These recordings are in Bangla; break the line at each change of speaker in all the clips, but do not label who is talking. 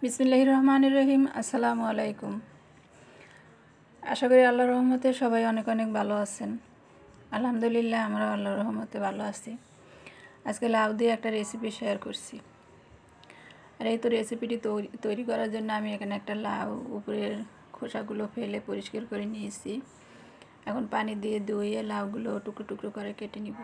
বিসমিল্লাহির রহমানির রহিম। আসসালামু আলাইকুম। আশা করি আল্লাহর রহমতে সবাই অনেক অনেক ভালো আছেন। আলহামদুলিল্লাহ, আমরা আল্লাহর রহমতে ভালো আছি। আজকে লাউ দিয়ে একটা রেসিপি শেয়ার করছি। আর এই তো রেসিপিটি তৈরি করার জন্য আমি এখানে একটা লাউ উপরের খোসাগুলো ফেলে পরিষ্কার করে নিয়েছি। এখন পানি দিয়ে ধুয়ে লাউগুলো টুকরো টুকরো করে কেটে নিব।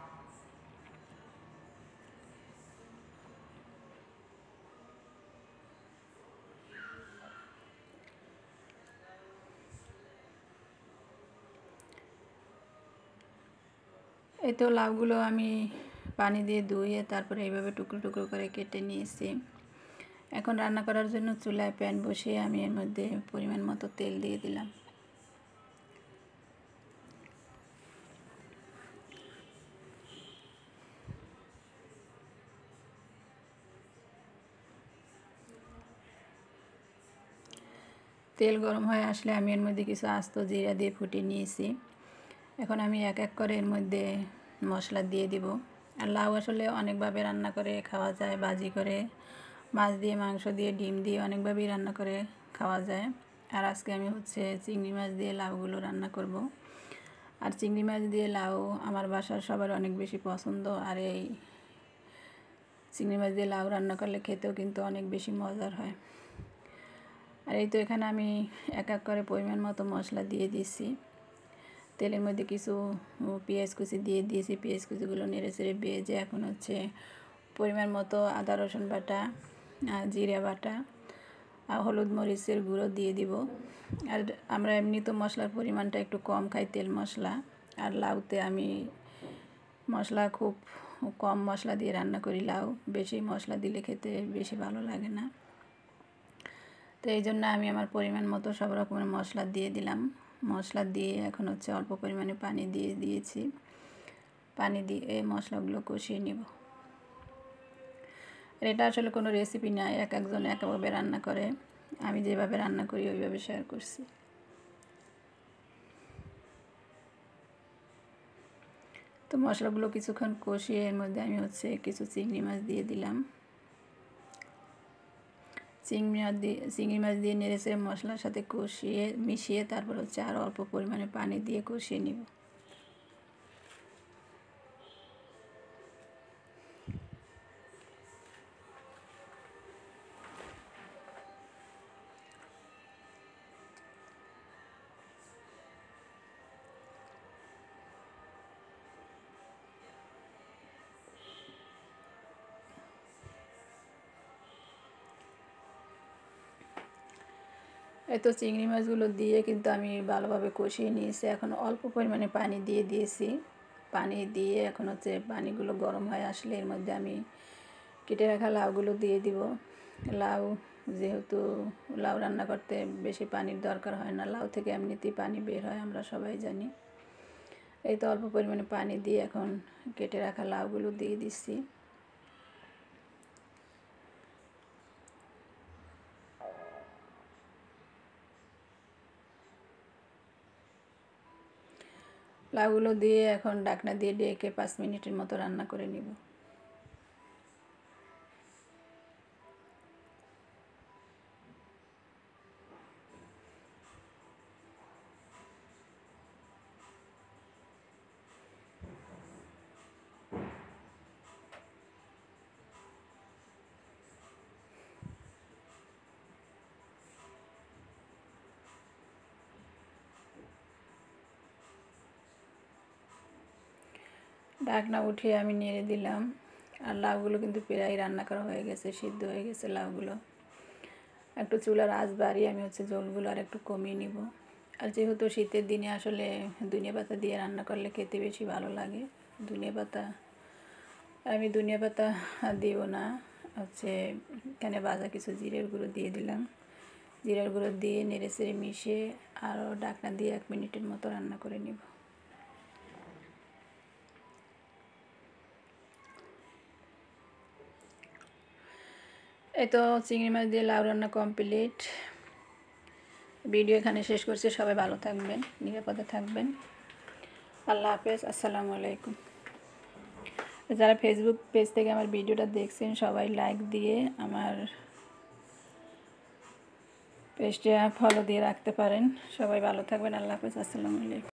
এই তো লাউগুলো আমি পানি দিয়ে ধুয়ে তারপরে এইভাবে টুকরো টুকরো করে কেটে নিয়েছি। এখন রান্না করার জন্য চুলায় প্যান বসিয়ে আমি এর মধ্যে পরিমাণ মতো তেল দিয়ে দিলাম। তেল গরম হয়ে আসলে আমি এর মধ্যে কিছু আস্ত জিরা দিয়ে ফুটিয়ে নিয়েছি। এখন আমি এক এক করে এর মধ্যে মশলা দিয়ে দিব। আর লাউ আসলে অনেকভাবে রান্না করে খাওয়া যায়, ভাজি করে, মাছ দিয়ে, মাংস দিয়ে, ডিম দিয়ে অনেকভাবেই রান্না করে খাওয়া যায়। আর আজকে আমি চিংড়ি মাছ দিয়ে লাউগুলো রান্না করব। আর চিংড়ি মাছ দিয়ে লাউ আমার বাসার সবার অনেক বেশি পছন্দ। আর এই চিংড়ি মাছ দিয়ে লাউ রান্না করলে খেতেও কিন্তু অনেক বেশি মজার হয়। আর এই তো এখানে আমি এক এক করে পরিমাণ মতো মশলা দিয়ে দিয়েছি। তেলের মধ্যে কিছু পেঁয়াজ কুচি দিয়ে দিয়েছি। পেঁয়াজ কুচিগুলো নেড়ে চেড়ে ভেজে এখন পরিমাণ মতো আদা রসুন বাটা, জিরা বাটা আর হলুদ মরিচের গুঁড়ো দিয়ে দিব। আর আমরা এমনি তো মশলার পরিমাণটা একটু কম খাই, তেল মশলা। আর লাউতে আমি মশলা খুব কম মশলা দিয়ে রান্না করি। লাউ বেশি মশলা দিলে খেতে বেশি ভালো লাগে না। তো এই জন্য আমি আমার পরিমাণ মতো সব রকমের মশলা দিয়ে দিলাম। মশলা দিয়ে এখন অল্প পরিমাণে পানি দিয়ে দিয়েছি। পানি দিয়ে এই মশলাগুলো কষিয়ে নেব। আর এটা আসলে কোনো রেসিপি না, এক একজন একভাবে রান্না করে। আমি যেভাবে রান্না করি ওইভাবে শেয়ার করছি। তো মশলাগুলো কিছুক্ষণ কষিয়ে এর মধ্যে আমি কিছু চিংড়ি মাছ দিয়ে দিলাম। চিংড়ি মাছ দিয়ে নেড়েচেড়ে মশলার সাথে মিশিয়ে তারপর আরও অল্প পরিমাণে পানি দিয়ে কষিয়ে নিব। এই তো চিংড়ি মাছগুলো দিয়ে কিন্তু আমি ভালোভাবে কষিয়ে নিয়েছি। এখন অল্প পরিমাণে পানি দিয়ে দিয়েছি। পানি দিয়ে এখন পানিগুলো গরম হয়ে আসলে এর মধ্যে আমি কেটে রাখা লাউগুলো দিয়ে দিব। লাউ যেহেতু লাউ রান্না করতে বেশি পানির দরকার হয় না, লাউ থেকে এমনিতেই পানি বের হয়, আমরা সবাই জানি। এই তো অল্প পরিমাণে পানি দিয়ে এখন কেটে রাখা লাউগুলো দিয়ে দিচ্ছি। লাউগুলো দিয়ে এখন ঢাকনা দিয়ে ঢেকে 5 মিনিটের মতো রান্না করে নিব। ঢাকনা উঠিয়ে আমি নেড়ে দিলাম। আর লাউগুলো কিন্তু প্রায় রান্না করা হয়ে গেছে, সিদ্ধ হয়ে গেছে লাউগুলো। একটু চুলার আঁচ বাড়িয়ে আমি ঝোলগুলো আর একটু কমিয়ে নিব। আর যেহেতু শীতের দিনে আসলে ধনিয়া পাতা দিয়ে রান্না করলে খেতে বেশি ভালো লাগে। ধনিয়া পাতা আমি ধনিয়া পাতা দিব না, এখানে ভাজা কিছু জিরের গুঁড়ো দিয়ে দিলাম। জিরার গুঁড়ো দিয়ে নেড়ে চেড়ে মিশিয়ে আরও ঢাকনা দিয়ে 1 মিনিটের মতো রান্না করে নিব। এই তো চিংড়ি মাছ দিয়ে লাউ রান্না কমপ্লিট। ভিডিও এখানে শেষ করছি। সবাই ভালো থাকবেন, নিরাপদে থাকবেন। আল্লাহ হাফেজ। আসসালামু আলাইকুম। যারা ফেসবুক পেজ থেকে আমার ভিডিওটা দেখছেন সবাই লাইক দিয়ে আমার পেস্টটা ফলো দিয়ে রাখতে পারেন। সবাই ভালো থাকবেন। আল্লাহ হাফেজ। আসসালামু আলাইকুম।